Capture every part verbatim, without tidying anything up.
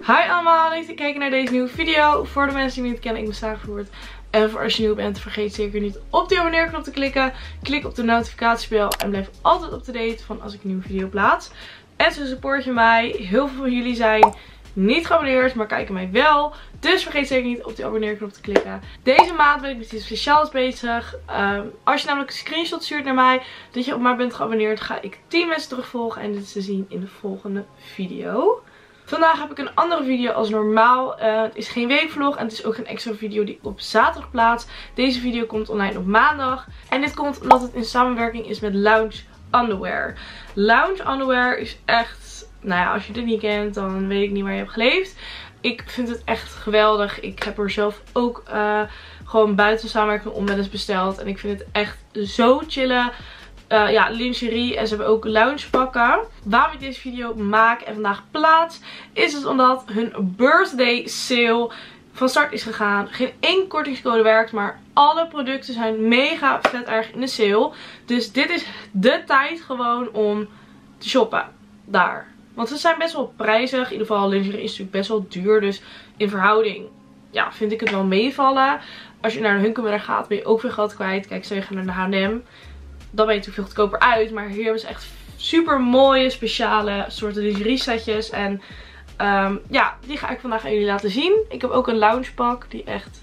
Hi allemaal, leuk te kijken naar deze nieuwe video. Voor de mensen die me niet kennen, ik ben Sarah Verwoerd. En voor als je nieuw bent, vergeet zeker niet op die abonneerknop te klikken. Klik op de notificatiebel en blijf altijd up-to-date van als ik een nieuwe video plaats. En zo support je mij. Heel veel van jullie zijn niet geabonneerd, maar kijken mij wel. Dus vergeet zeker niet op die abonneerknop te klikken. Deze maand ben ik met iets speciaals bezig. Um, als je namelijk een screenshot stuurt naar mij dat je op mij bent geabonneerd, ga ik tien mensen terugvolgen. En dit is te zien in de volgende video. Vandaag heb ik een andere video als normaal. Uh, het is geen weekvlog en het is ook geen extra video die ik op zaterdag plaats. Deze video komt online op maandag. En dit komt omdat het in samenwerking is met Lounge Underwear. Lounge Underwear is echt, nou ja, als je dit niet kent, dan weet ik niet waar je hebt geleefd. Ik vind het echt geweldig. Ik heb er zelf ook uh, gewoon buiten samenwerking om wel eens besteld. En ik vind het echt zo chillen. Uh, ja, lingerie en ze hebben ook loungepakken. Waarom ik deze video maak en vandaag plaats, is het omdat hun birthday sale van start is gegaan. Geen één kortingscode werkt, maar alle producten zijn mega vet erg in de sale. Dus dit is de tijd gewoon om te shoppen daar. Want ze zijn best wel prijzig. In ieder geval lingerie is natuurlijk best wel duur. Dus in verhouding, ja, vind ik het wel meevallen. Als je naar de Hunkemuller gaat, ben je ook veel geld kwijt. Kijk, stel je gaat naar de H en M. Dan ben je natuurlijk veel goedkoper uit. Maar hier hebben ze echt super mooie, speciale soorten lingerie setjes. En um, ja, die ga ik vandaag aan jullie laten zien. Ik heb ook een loungepak die echt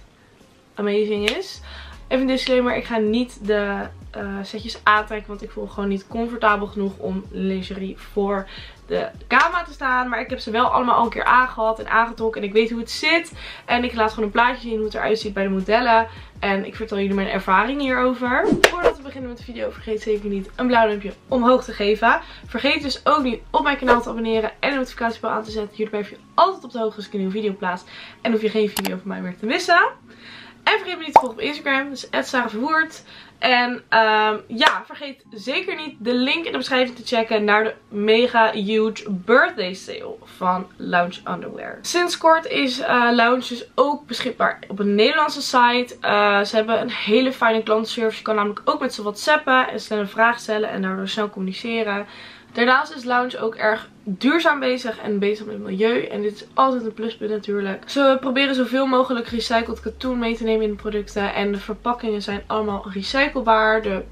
amazing is. Even een disclaimer, ik ga niet de uh, setjes aantrekken. Want ik voel me gewoon niet comfortabel genoeg om lingerie voor de camera te staan. Maar ik heb ze wel allemaal al een keer aangehad en aangetrokken. En ik weet hoe het zit. En ik laat gewoon een plaatje zien hoe het eruit ziet bij de modellen. En ik vertel jullie mijn ervaring hierover. Voordat we beginnen met de video, vergeet zeker niet een blauw duimpje omhoog te geven. Vergeet dus ook niet op mijn kanaal te abonneren en de notificatiebel aan te zetten. Hierbij blijf je altijd op de hoogte als ik een nieuwe video plaats. En hoef je geen video van mij meer te missen. En vergeet me niet te volgen op Instagram, dus at Sarah Verwoerd. En um, ja, vergeet zeker niet de link in de beschrijving te checken naar de mega huge birthday sale van Lounge Underwear. Sinds kort is uh, Lounge dus ook beschikbaar op een Nederlandse site. Uh, ze hebben een hele fijne klantenservice. Je kan namelijk ook met ze whatsappen en snel een vraag stellen en daardoor snel communiceren. Daarnaast is Lounge ook erg duurzaam bezig en bezig met het milieu. En dit is altijd een pluspunt natuurlijk. Ze proberen zoveel mogelijk recycled katoen mee te nemen in de producten. En de verpakkingen zijn allemaal recyclebaar. De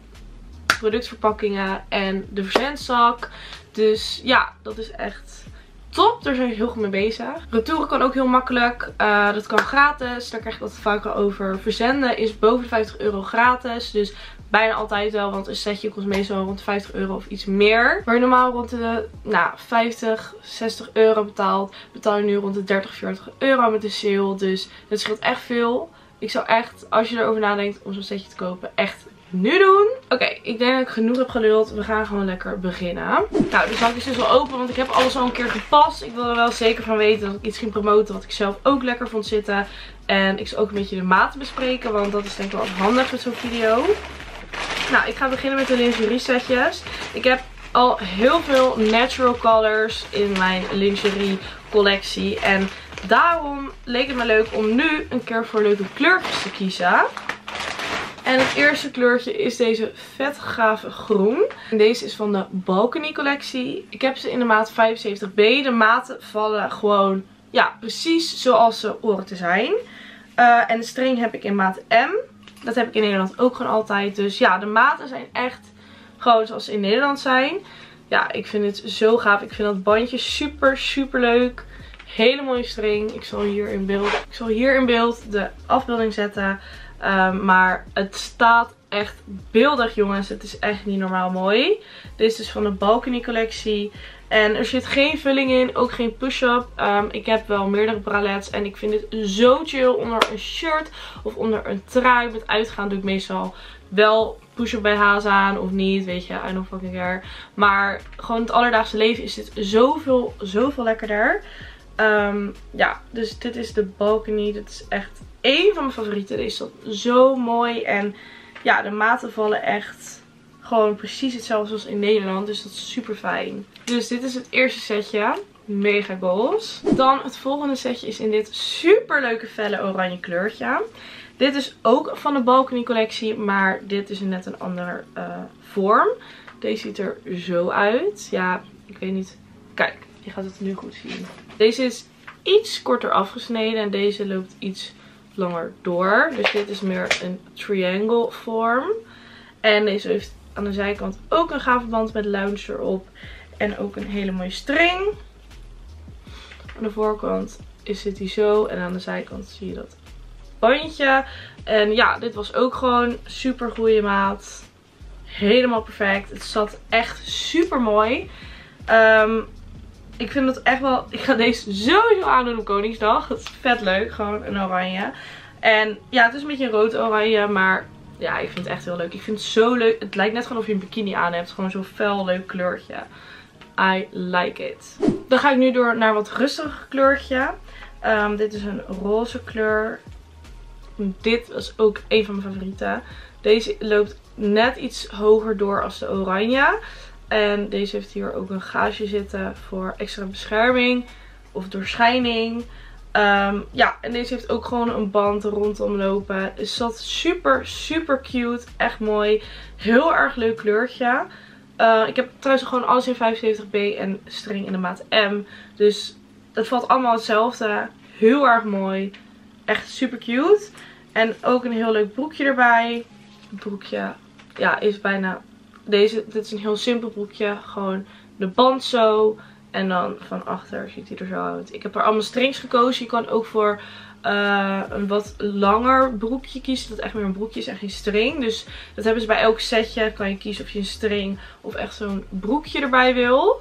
productverpakkingen en de verzendzak. Dus ja, dat is echt top. Daar zijn ze heel goed mee bezig. Retouren kan ook heel makkelijk. Uh, dat kan gratis. Daar krijg ik wat vaker over. Verzenden is boven de vijftig euro gratis. Dus bijna altijd wel, want een setje kost meestal rond de vijftig euro of iets meer. Waar je normaal rond de nou, vijftig, zestig euro betaalt, betaal je nu rond de dertig, veertig euro met de sale. Dus dat scheelt echt veel. Ik zou echt, als je erover nadenkt om zo'n setje te kopen, echt nu doen. Oké, okay, ik denk dat ik genoeg heb geluld. We gaan gewoon lekker beginnen. Nou, de zak is dus al open, want ik heb alles al een keer gepast. Ik wil er wel zeker van weten dat ik iets ging promoten wat ik zelf ook lekker vond zitten. En ik zal ook een beetje de maten bespreken, want dat is denk ik wel handig met zo'n video. Nou, ik ga beginnen met de lingerie setjes. Ik heb al heel veel natural colors in mijn lingerie collectie. En daarom leek het me leuk om nu een keer voor leuke kleurtjes te kiezen. En het eerste kleurtje is deze vet gave groen. En deze is van de Balcony collectie. Ik heb ze in de maat vijfenzeventig B. De maten vallen gewoon, ja, precies zoals ze horen te zijn. Uh, en de string heb ik in maat M. Dat heb ik in Nederland ook gewoon altijd. Dus ja, de maten zijn echt gewoon zoals ze in Nederland zijn. Ja, ik vind het zo gaaf. Ik vind dat bandje super, super leuk. Hele mooie string. Ik zal hier in beeld, ik zal hier in beeld de afbeelding zetten. Um, maar het staat echt beeldig, jongens. Het is echt niet normaal mooi. Dit is dus van de Balcony collectie. En er zit geen vulling in, ook geen push-up. Um, ik heb wel meerdere bralets en ik vind dit zo chill onder een shirt of onder een trui. Met uitgaan doe ik meestal wel push-up B H's aan of niet, weet je, I don't fucking care. Maar gewoon het alledaagse leven is dit zoveel, zoveel lekkerder. Um, ja, dus dit is de Balcony. Dit is echt één van mijn favorieten. Deze is zo mooi en ja, de maten vallen echt gewoon precies hetzelfde als in Nederland. Dus dat is super fijn. Dus dit is het eerste setje. Mega goals. Dan het volgende setje is in dit super leuke felle oranje kleurtje. Dit is ook van de Balcony collectie. Maar dit is net een andere uh, vorm. Deze ziet er zo uit. Ja, ik weet niet. Kijk, je gaat het nu goed zien. Deze is iets korter afgesneden. En deze loopt iets langer door. Dus dit is meer een triangle vorm. En deze heeft aan de zijkant ook een gave band met lounge erop. En ook een hele mooie string. Aan de voorkant is zit hij zo. En aan de zijkant zie je dat bandje. En ja, dit was ook gewoon super goede maat. Helemaal perfect. Het zat echt super mooi. Um, ik vind het echt wel... Ik ga deze sowieso aandoen op Koningsdag. Het is vet leuk. Gewoon een oranje. En ja, het is een beetje een rood-oranje. Maar ja, ik vind het echt heel leuk. Ik vind het zo leuk. Het lijkt net gewoon of je een bikini aan hebt. Gewoon zo'n fel leuk kleurtje. I like it. Dan ga ik nu door naar een wat rustiger kleurtje. Um, dit is een roze kleur. Dit was ook een van mijn favorieten. Deze loopt net iets hoger door als de oranje. En deze heeft hier ook een gaasje zitten voor extra bescherming of doorschijning. Um, ja, en deze heeft ook gewoon een band rondom lopen. Dus dat super, super cute. Echt mooi. Heel erg leuk kleurtje. Uh, ik heb trouwens gewoon alles in vijfenzeventig B en string in de maat M. Dus dat valt allemaal hetzelfde. Heel erg mooi. Echt super cute. En ook een heel leuk broekje erbij. Het broekje ja, is bijna... Deze, dit is een heel simpel broekje. Gewoon de band zo. En dan van achter ziet hij er zo uit. Ik heb er allemaal strings gekozen. Je kan ook voor uh, een wat langer broekje kiezen. Dat echt meer een broekje is en geen string. Dus dat hebben ze bij elk setje. Kan je kiezen of je een string of echt zo'n broekje erbij wil.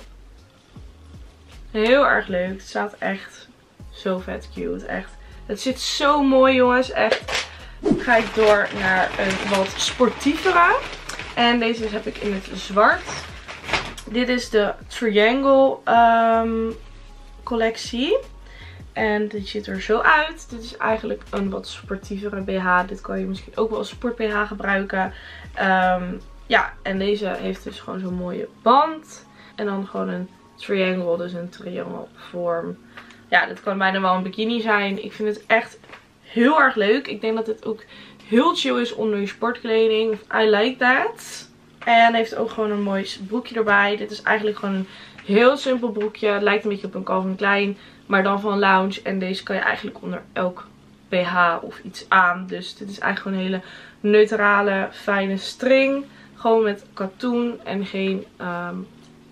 Heel erg leuk. Het staat echt zo vet cute. Echt. Het zit zo mooi jongens. Echt. Ga ik door naar een wat sportievere. En deze heb ik in het zwart. Dit is de Triangle um, collectie. En dit ziet er zo uit. Dit is eigenlijk een wat sportievere B H. Dit kan je misschien ook wel als sport B H gebruiken. Um, ja, en deze heeft dus gewoon zo'n mooie band. En dan gewoon een triangle, dus een triangle vorm. Ja, dit kan bijna wel een bikini zijn. Ik vind het echt heel erg leuk. Ik denk dat dit ook heel chill is onder je sportkleding. I like that. En heeft ook gewoon een mooi broekje erbij. Dit is eigenlijk gewoon een heel simpel broekje. Het lijkt een beetje op een Calvin Klein. Maar dan van Lounge. En deze kan je eigenlijk onder elk B H of iets aan. Dus dit is eigenlijk gewoon een hele neutrale, fijne string. Gewoon met katoen en geen um,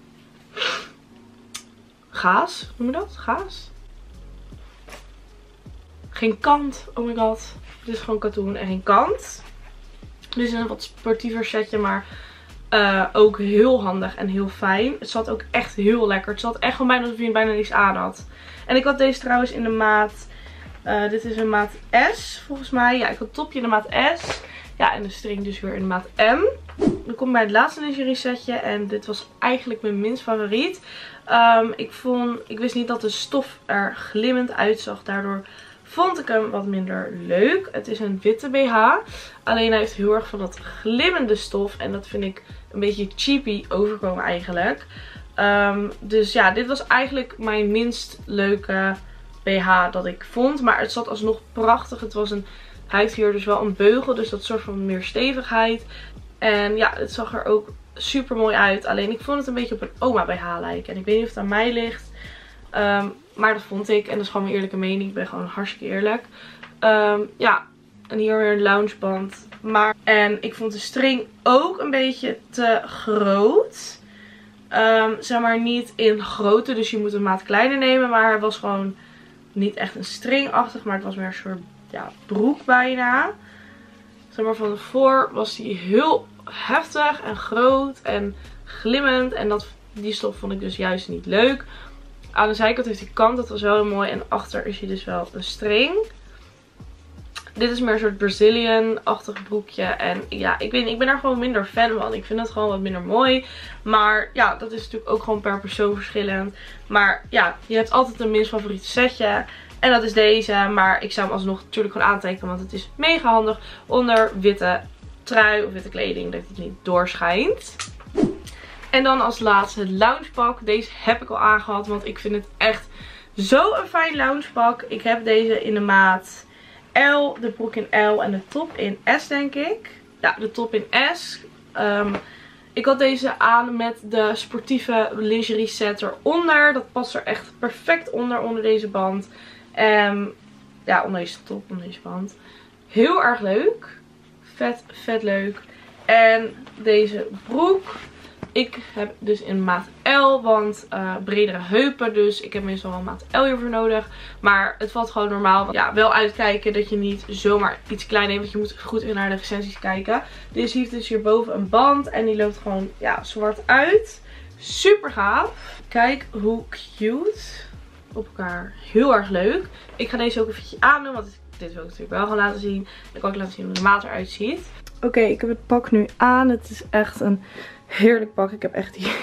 gaas. Noem je dat? Gaas? Geen kant. Oh my god. Dit is gewoon katoen en geen kant. Dit is een wat sportiever setje, maar uh, ook heel handig en heel fijn. Het zat ook echt heel lekker. Het zat echt gewoon bijna alsof je bijna niks aan had. En ik had deze trouwens in de maat... Uh, dit is een maat S volgens mij. Ja, ik had het topje in de maat S. Ja, en de string dus weer in de maat M. Dan kom ik bij het laatste lingerie setje. En dit was eigenlijk mijn minst favoriet. Um, ik, vond, ik wist niet dat de stof er glimmend uitzag. Daardoor vond ik hem wat minder leuk. Het is een witte B H. Alleen hij heeft heel erg van dat glimmende stof. En dat vind ik een beetje cheapy overkomen eigenlijk. Um, dus ja, dit was eigenlijk mijn minst leuke B H dat ik vond. Maar het zat alsnog prachtig. Het was een, hij heeft hier dus wel een beugel. Dus dat zorgt voor meer stevigheid. En ja, het zag er ook super mooi uit. Alleen ik vond het een beetje op een oma B H lijken. En ik weet niet of het aan mij ligt. Um, maar dat vond ik. En dat is gewoon mijn eerlijke mening. Ik ben gewoon hartstikke eerlijk. Um, ja. En hier weer een loungeband. Maar, en ik vond de string ook een beetje te groot. Um, zeg maar niet in grootte. Dus je moet een maat kleiner nemen. Maar hij was gewoon niet echt een stringachtig. Maar het was meer een soort ja, broek bijna. Zeg maar van voor was die heel heftig en groot en glimmend. En dat, die stof vond ik dus juist niet leuk. Aan de zijkant heeft hij kant, dat was wel heel mooi. En achter is hij dus wel een string. Dit is meer een soort Brazilian-achtig broekje. En ja, ik, weet, ik ben daar gewoon minder fan van. Ik vind het gewoon wat minder mooi. Maar ja, dat is natuurlijk ook gewoon per persoon verschillend. Maar ja, je hebt altijd een minst favoriete setje. En dat is deze. Maar ik zou hem alsnog natuurlijk gewoon aantrekken. Want het is mega handig onder witte trui of witte kleding. Dat het niet doorschijnt. En dan als laatste het loungepak. Deze heb ik al aangehad. Want ik vind het echt zo'n fijn loungepak. Ik heb deze in de maat L. De broek in L. En de top in S denk ik. Ja, de top in S. Um, Ik had deze aan met de sportieve lingerie set eronder. Dat past er echt perfect onder, onder deze band. Um, ja, onder deze top, onder deze band. Heel erg leuk. Vet, vet leuk. En deze broek. Ik heb dus in maat L, want uh, bredere heupen. Dus ik heb meestal wel een maat L hiervoor nodig. Maar het valt gewoon normaal. Ja, wel uitkijken dat je niet zomaar iets klein neemt. Want je moet goed in naar de recensies kijken. Deze heeft dus hierboven een band. En die loopt gewoon ja, zwart uit. Super gaaf. Kijk hoe cute. Op elkaar. Heel erg leuk. Ik ga deze ook eventjes aandoen. Want dit wil ik natuurlijk wel gaan laten zien. Dan kan ik laten zien hoe de maat eruit ziet. Oké, okay, ik heb het pak nu aan. Het is echt een heerlijk pak. Ik heb echt die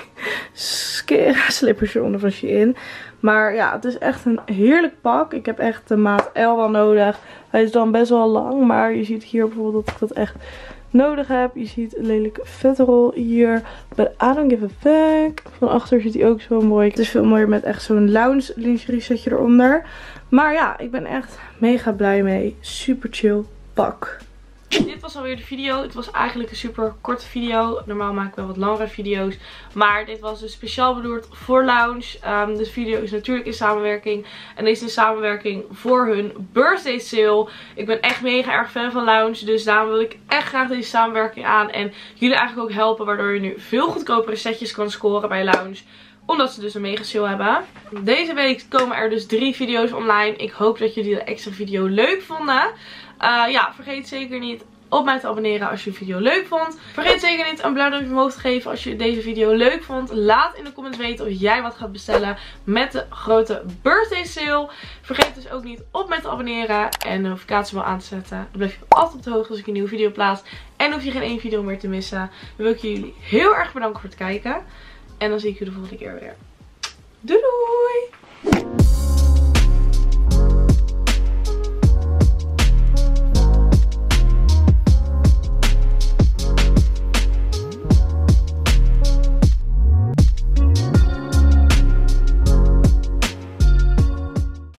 skere slippers eronder van Shein. Maar ja, het is echt een heerlijk pak. Ik heb echt de maat L wel nodig. Hij is dan best wel lang. Maar je ziet hier bijvoorbeeld dat ik dat echt nodig heb. Je ziet een lelijke vetrol hier. But I don't give a fuck. Van achter zit hij ook zo mooi. Het is veel mooier met echt zo'n lounge lingerie setje eronder. Maar ja, ik ben echt mega blij mee. Super chill pak. Dit was alweer de video. Het was eigenlijk een super korte video. Normaal maak ik wel wat langere video's. Maar dit was dus speciaal bedoeld voor Lounge. Um, de video is natuurlijk in samenwerking. En deze is in samenwerking voor hun birthday sale. Ik ben echt mega erg fan van Lounge. Dus daarom wil ik echt graag deze samenwerking aan. En jullie eigenlijk ook helpen. Waardoor je nu veel goedkopere setjes kan scoren bij Lounge. Omdat ze dus een mega sale hebben. Deze week komen er dus drie video's online. Ik hoop dat jullie de extra video leuk vonden. Uh, ja, vergeet zeker niet op mij te abonneren als je de video leuk vond. Vergeet zeker niet een blauw duimpje omhoog te geven als je deze video leuk vond. Laat in de comments weten of jij wat gaat bestellen met de grote birthday sale. Vergeet dus ook niet op mij te abonneren en de notificatiebel aan te zetten. Dan blijf je altijd op de hoogte als ik een nieuwe video plaats. En hoef je geen één video meer te missen. Dan wil ik jullie heel erg bedanken voor het kijken. En dan zie ik jullie de volgende keer weer. Doei doei!